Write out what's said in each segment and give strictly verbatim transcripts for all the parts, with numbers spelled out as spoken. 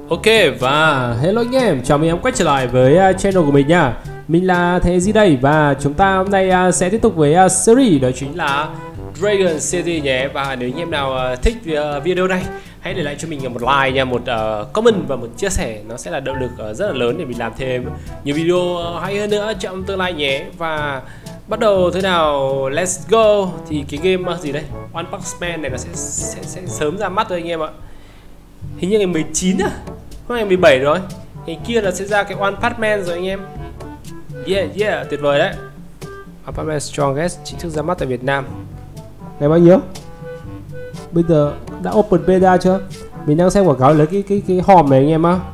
Ok và hello anh em, chào mừng em quay trở lại với uh, channel của mình nha. Mình là Thế Gì đây và chúng ta hôm nay uh, sẽ tiếp tục với uh, series đó chính là Dragon City nhé. Và nếu anh em nào uh, thích uh, video này, hãy để lại cho mình một like nha, một uh, comment và một chia sẻ, nó sẽ là động lực uh, rất là lớn để mình làm thêm nhiều video uh, hay hơn nữa trong tương lai nhé. Và bắt đầu thế nào, let's go. Thì cái game uh, gì đây, One Punch Man này nó sẽ, sẽ, sẽ sớm ra mắt rồi anh em ạ. Hình như ngày mười chín à, hôm ngày mười bảy rồi. Ngày kia là sẽ ra cái One Punch Man rồi anh em. Yeah yeah, tuyệt vời đấy. One Punch Man Strongest chính thức ra mắt tại Việt Nam. Ngày bao nhiêu? Bây giờ đã open beta chưa? Mình đang xem quảng cáo lấy cái cái cái hòm này anh em á.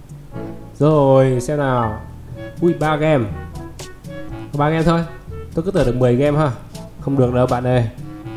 Rồi xem nào. Ui ba game. Có ba game thôi. Tôi cứ tưởng được mười game ha. Không được đâu bạn ơi.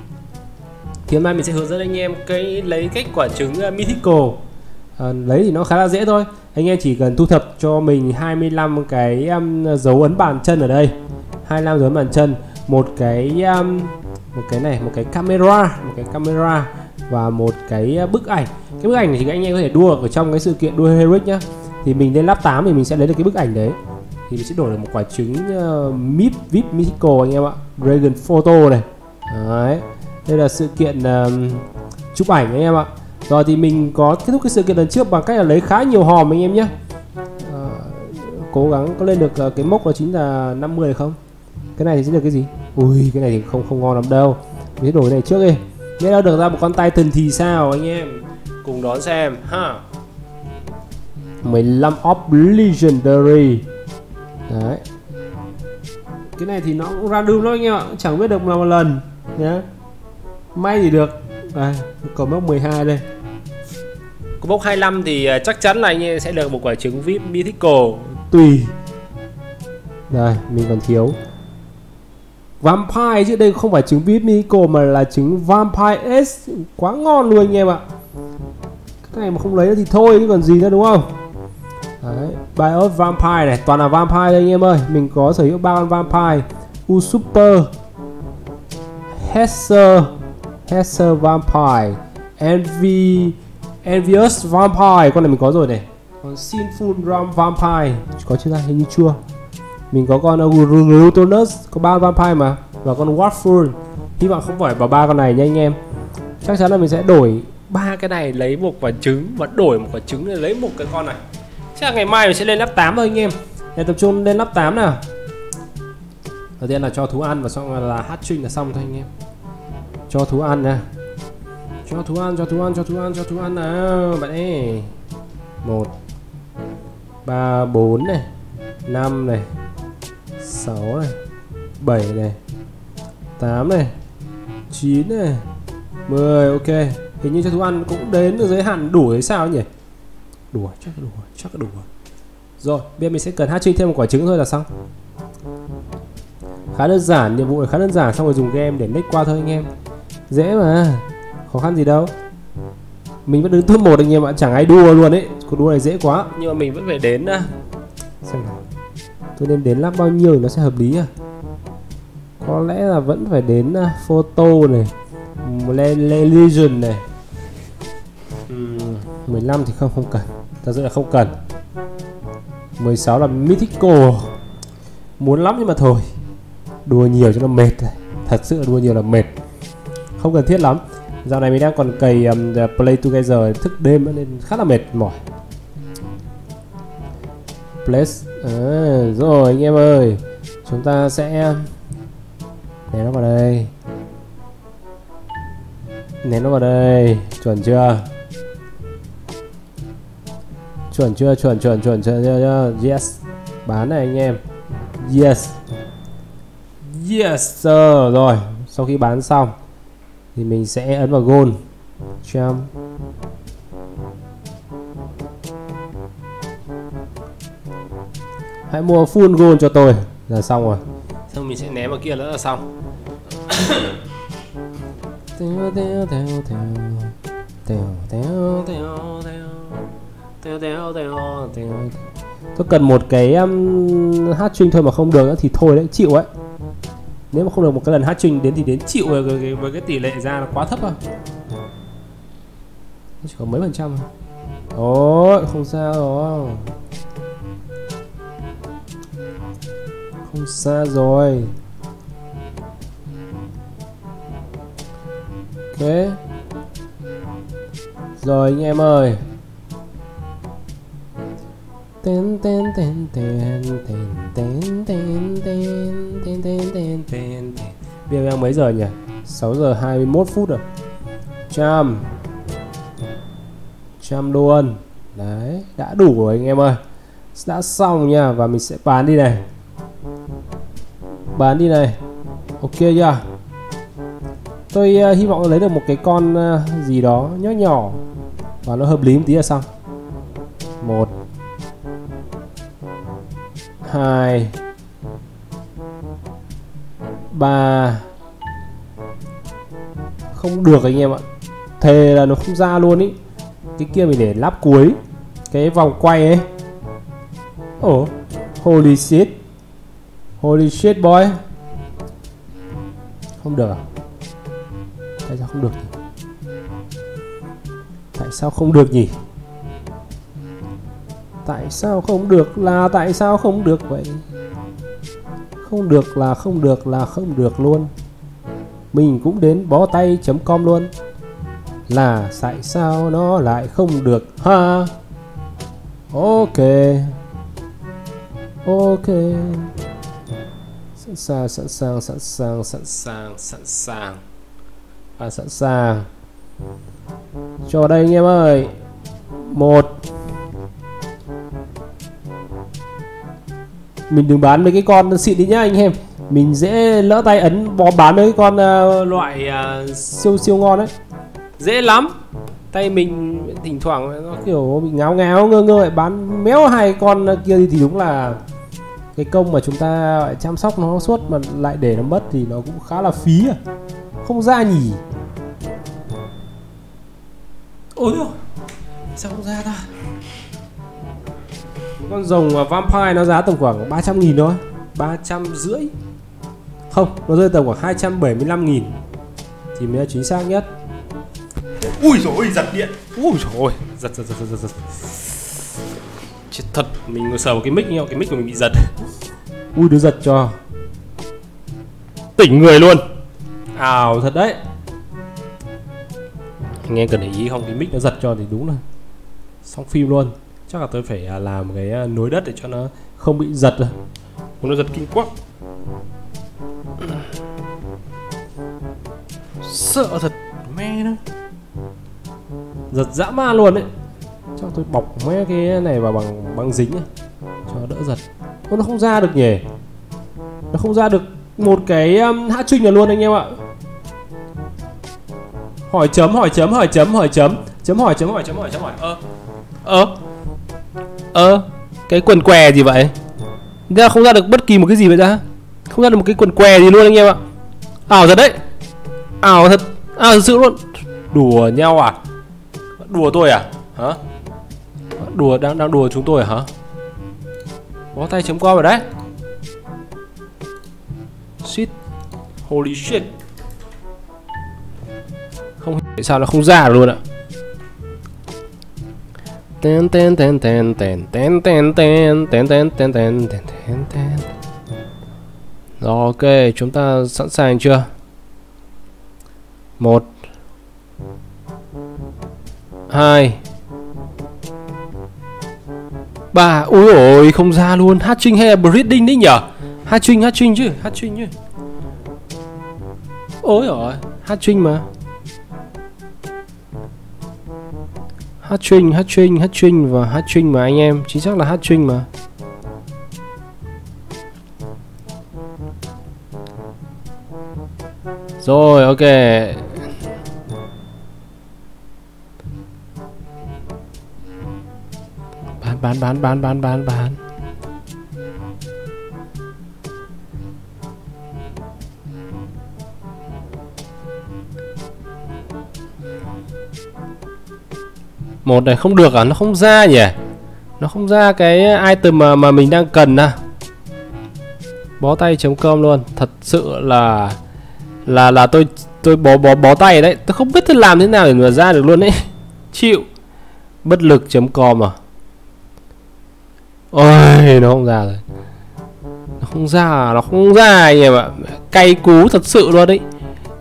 Thì hôm nay mình sẽ hướng dẫn anh em cái lấy cách quả trứng uh, Mythical. À, lấy thì nó khá là dễ thôi. Anh em chỉ cần thu thập cho mình hai mươi lăm cái um, dấu ấn bàn chân ở đây. hai mươi lăm dấu ấn bàn chân, một cái um, một cái này, một cái camera, một cái camera và một cái bức ảnh. Cái bức ảnh này thì anh em có thể đua ở trong cái sự kiện đua Heroic nhá. Thì mình lên lap tám thì mình sẽ lấy được cái bức ảnh đấy. Thì mình sẽ đổi được một quả trứng uh, mip vê i pê Mythical anh em ạ. Dragon Photo này. Đấy. Đây là sự kiện uh, chụp ảnh anh em ạ. Rồi thì mình có kết thúc cái sự kiện lần trước bằng cách là lấy khá nhiều hòm anh em nhé. uh, Cố gắng có lên được uh, cái mốc đó chính là năm mươi được không? Cái này thì sẽ được cái gì? Ui cái này thì không không ngon lắm đâu. Mình sẽ đổi cái này trước đi. Nếu đã được ra một con Titan thì sao anh em? Cùng đón xem ha. mười lăm of Legendary. Đấy. Cái này thì nó cũng random thôi anh em ạ. Chẳng biết được nào một lần nhé. May thì được. À, còn mốc mười hai đây. Có mốc hai mươi lăm thì chắc chắn là anh em sẽ được một quả trứng vê i pê Mythical. Tùy. Đây, mình còn thiếu Vampire chứ đây không phải trứng vê i pê Mythical mà là trứng Vampire S. Quá ngon luôn anh em ạ. Cái này mà không lấy thì thôi chứ còn gì nữa đúng không? Đấy, Bios Vampire này, toàn là Vampire đây anh em ơi. Mình có sở hữu ba con Vampire, Usurper, Hesser, Hesser Vampire, Envy, Envious Vampire, con này mình có rồi này. Còn Sinful Ram Vampire có chưa ra, hình như chưa. Mình có con Glutonus, có ba Vampire mà, và con Warful. Hy vọng không phải vào ba con này nha anh em. Chắc chắn là mình sẽ đổi Ba cái này lấy một quả trứng và đổi một quả trứng để lấy một cái con này. Chắc là ngày mai mình sẽ lên lap tám thôi anh em. Để tập trung lên lap tám nào. Đầu tiên là cho thú ăn và xong là hatching là xong thôi anh em. Cho thú ăn nè. Cho thú ăn, cho thú ăn, cho thú ăn, cho thú ăn nào bạn ơi. Một, ba, bốn này, năm này, sáu này, bảy này, tám này, chín này, mười. Ok. Hình như cho thú ăn cũng đến được giới hạn đủ hay sao nhỉ? Đủ, chắc đủ, chắc đủ. Rồi, bây giờ mình sẽ cần hatching thêm một quả trứng thôi là xong. Khá đơn giản, nhiệm vụ này khá đơn giản, xong rồi dùng game để next qua thôi anh em. Dễ mà, khó khăn gì đâu. Mình vẫn đứng top một anh em ạ, chẳng ai đua luôn ấy. Cuộc đua này dễ quá. Nhưng mà mình vẫn phải đến uh... xem nào. Tôi nên đến lap bao nhiêu thì nó sẽ hợp lý à? Có lẽ là vẫn phải đến uh, photo này, Legion này. uhm, mười lăm thì không không cần. Thật sự là không cần. Mười sáu là Mythical. Muốn lắm nhưng mà thôi. Đua nhiều cho nó mệt. Thật sự là đua nhiều là mệt. Không cần thiết lắm. Dạo này mình đang còn cày um, play together thức đêm nên khá là mệt mỏi. Place. À, rồi anh em ơi, chúng ta sẽ ném nó vào đây. Ném nó vào đây. Chuẩn chưa? Chuẩn chưa? Chuẩn chuẩn chuẩn chuẩn chưa? Yes. Bán này anh em. Yes. Yes sir. Rồi, sau khi bán xong thì mình sẽ ấn vào gold trăm. Hãy mua full gold cho tôi là xong rồi. Xong mình sẽ ném vào kia nữa là xong. Theo theo theo theo theo theo theo theo theo theo. Tôi cần một cái um, hatching thôi mà không được nữa thì thôi đấy, chịu ấy. Nếu mà không được một cái lần hatching đến thì đến chịu với cái, với cái tỷ lệ ra là quá thấp à. Chỉ có mấy phần trăm thôi. Ôi không xa rồi. Không xa rồi. Ok. Rồi anh em ơi. Tên tên tên tên tên tên tên tên tên tên tên tên. Bây giờ đang mấy giờ nhỉ? sáu giờ hai mươi mốt phút rồi. Trăm. Trăm luôn. Đấy, đã đủ rồi anh em ơi. Đã xong nha. Và mình sẽ bán đi này. Bán đi này. Ok chưa? Tôi uh, hy vọng lấy được một cái con uh, gì đó nhỏ nhỏ và nó hợp lý một tí là xong. Một, hai, ba. Không được anh em ạ. Thề là nó không ra luôn ý. Cái kia mình để lắp cuối cái vòng quay ấy. Ồ, holy shit. Holy shit boy. Không được à? Tại sao không được nhỉ? Tại sao không được nhỉ? Tại sao không được là tại sao không được vậy? Không được là không được là không được luôn. Mình cũng đến bó tay chấm com luôn. Là tại sao nó lại không được ha? Ok. Ok. Sẵn sàng, sẵn sàng, sẵn sàng, sẵn sàng, sẵn sàng. À, sẵn sàng. Cho đây anh em ơi. Một. Mình đừng bán mấy cái con xịn đi nhá anh em. Mình dễ lỡ tay ấn bó bán mấy cái con uh, loại uh, siêu siêu ngon đấy. Dễ lắm. Tay mình thỉnh thoảng nó kiểu bị ngáo ngáo ngơ ngơ bán méo hai con kia đi thì đúng là cái công mà chúng ta chăm sóc nó suốt mà lại để nó mất thì nó cũng khá là phí à. Không ra nhỉ. Ôi ôi, sao không ra ta? Con rồng vampire nó giá tầm khoảng ba trăm nghìn thôi. Ba trăm rưỡi. Không, nó rơi tầm khoảng hai trăm bảy mươi lăm nghìn thì mới là chính xác nhất. Ui dồi ôi, giật điện. Ui dồi ôi, giật giật giật giật giật. Chết thật, mình sờ vào cái mic nhau, cái mic của mình bị giật. Ui đứa giật cho tỉnh người luôn. Ảo thật đấy. Anh em cần để ý không, cái mic nó giật cho thì đúng là xong phim luôn. Chắc là tôi phải làm cái nối đất để cho nó không bị giật rồi. Nó giật kinh quá. Sợ thật mẹ nó. Giật dã man luôn đấy. Cho tôi bọc mấy cái này vào bằng băng dính ấy, cho đỡ giật. Ô, nó không ra được nhỉ. Nó không ra được một cái um, hatching nào luôn anh em ạ. Hỏi chấm hỏi chấm hỏi chấm hỏi chấm chấm hỏi chấm hỏi chấm hỏi chấm hỏi ơ ơ ơ cái quần què gì vậy? Ra không ra được bất kỳ một cái gì vậy ra. Không ra được một cái quần què gì luôn anh em ạ. Ảo thật đấy. Ảo thật. Ảo thật sự luôn. Đùa nhau à? Đùa tôi à? Hả? Đùa đang đang đùa chúng tôi à hả? Bó tay chấm com rồi đấy. Shit. Holy shit. Không hiểu sao nó không ra luôn ạ. Ten ten ten ten ten ten ten ten ten ten ten ten ten ten. Rồi ok, chúng ta sẵn sàng chưa? Một, hai, ba. Ui ôi không ra luôn. Hatching hay là breeding đấy nhở? Hatching, hatching chứ, hatching chứ. Ôi rồi, hatching mà. Hatching, hatching, hatching và hatching mà anh em, chính xác là hatching mà. Rồi ok. Bán bán bán bán bán bán bán. Một này không được à? Nó không ra nhỉ? Nó không ra cái item mà, mà mình đang cần à. Bó tay chấm com luôn. Thật sự là Là là tôi tôi bó bó bó tay đấy. Tôi không biết tôi làm thế nào để mà ra được luôn đấy. Chịu. Bất lực chấm com à? Ôi, nó không ra rồi. Nó không ra, nó không ra anh em ạ. Cay cú thật sự luôn đấy.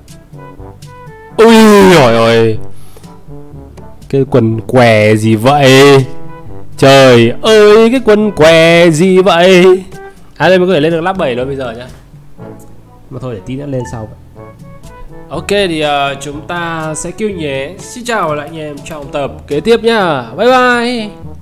Ui ôi ôi. Cái quần què gì vậy? Trời ơi, cái quần què gì vậy? À đây mới có thể lên được lap bảy luôn bây giờ nhá. Mà thôi để tí nữa lên sau vậy. Ok thì uh, chúng ta sẽ kêu nhé. Xin chào lại anh em trong tập kế tiếp nhá. Bye bye.